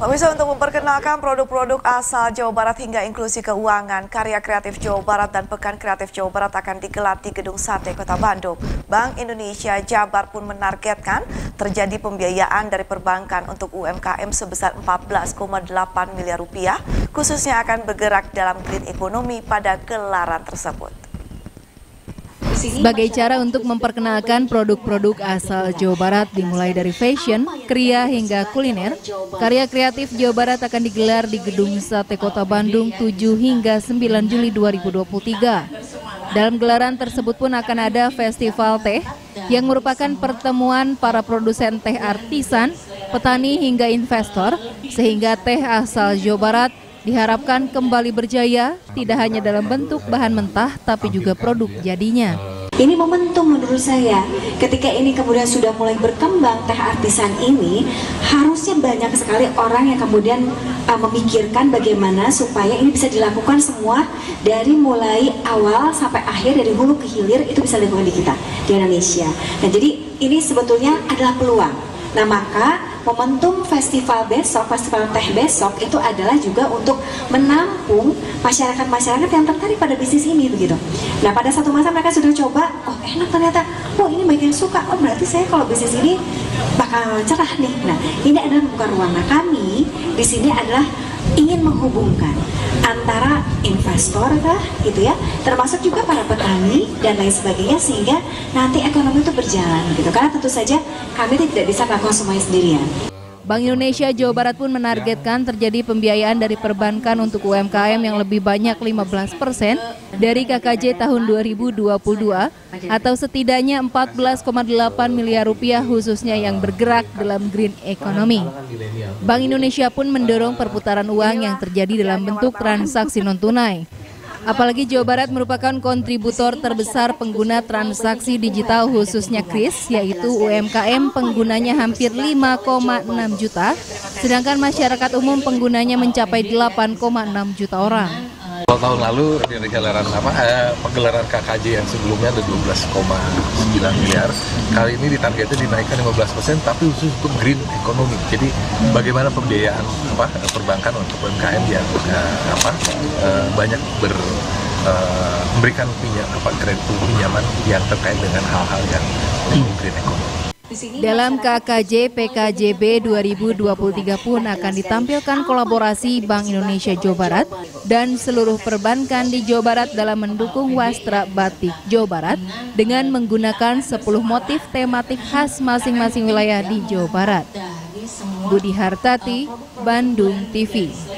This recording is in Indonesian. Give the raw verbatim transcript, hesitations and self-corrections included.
Pemirsa, untuk memperkenalkan produk-produk asal Jawa Barat hingga inklusi keuangan, Karya Kreatif Jawa Barat dan Pekan Kreatif Jawa Barat akan digelar di Gedung Sate Kota Bandung. Bank Indonesia Jabar pun menargetkan terjadi pembiayaan dari perbankan untuk U M K M sebesar empat belas koma delapan miliar rupiah, khususnya akan bergerak dalam green ekonomi pada gelaran tersebut. Sebagai cara untuk memperkenalkan produk-produk asal Jawa Barat dimulai dari fashion, kria hingga kuliner, Karya Kreatif Jawa Barat akan digelar di Gedung Sate Kota Bandung tujuh hingga sembilan Juli dua ribu dua puluh tiga. Dalam gelaran tersebut pun akan ada festival teh yang merupakan pertemuan para produsen teh artisan, petani hingga investor, sehingga teh asal Jawa Barat diharapkan kembali berjaya tidak hanya dalam bentuk bahan mentah tapi juga produk jadinya. Ini momentum menurut saya, ketika ini kemudian sudah mulai berkembang teh artisan ini, harusnya banyak sekali orang yang kemudian uh, memikirkan bagaimana supaya ini bisa dilakukan semua dari mulai awal sampai akhir, dari hulu ke hilir itu bisa dilakukan di kita, di Indonesia. Nah, jadi ini sebetulnya adalah peluang. Nah, maka momentum festival besok, festival teh besok itu adalah juga untuk menampung masyarakat-masyarakat yang tertarik pada bisnis ini begitu. Nah, pada satu masa mereka sudah coba, oh enak ternyata, oh ini banyak yang suka, oh berarti saya kalau bisnis ini bakal cerah nih. Nah, ini adalah membuka ruang. Nah, kami di sini adalah ingin menghubungkan antara investor kah, gitu ya, termasuk juga para petani dan lain sebagainya, sehingga nanti ekonomi itu berjalan gitu. Karena tentu saja kami tidak bisa melakukan semuanya sendirian. Bank Indonesia Jawa Barat pun menargetkan terjadi pembiayaan dari perbankan untuk U M K M yang lebih banyak lima belas persen dari K K J tahun dua ribu dua puluh dua atau setidaknya empat belas koma delapan miliar rupiah, khususnya yang bergerak dalam green economy. Bank Indonesia pun mendorong perputaran uang yang terjadi dalam bentuk transaksi non-tunai. Apalagi Jawa Barat merupakan kontributor terbesar pengguna transaksi digital khususnya kris, yaitu U M K M penggunanya hampir lima koma enam juta, sedangkan masyarakat umum penggunanya mencapai delapan koma enam juta orang. Kalau tahun lalu di gelaran apa eh, pegelaran K K J yang sebelumnya ada dua belas koma sembilan miliar, kali ini ditargetnya dinaikkan lima belas persen tapi khusus untuk green economy. Jadi bagaimana pembiayaan apa perbankan untuk U M K M yang eh, apa eh, banyak ber eh, memberikan pinjam apa kredit pinjaman yang terkait dengan hal-hal yang green economy. Dalam K K J P K J B dua ribu dua puluh tiga pun akan ditampilkan kolaborasi Bank Indonesia Jawa Barat dan seluruh perbankan di Jawa Barat dalam mendukung Wastra Batik Jawa Barat dengan menggunakan sepuluh motif tematik khas masing-masing wilayah di Jawa Barat. Budi Hartati, Bandung T V.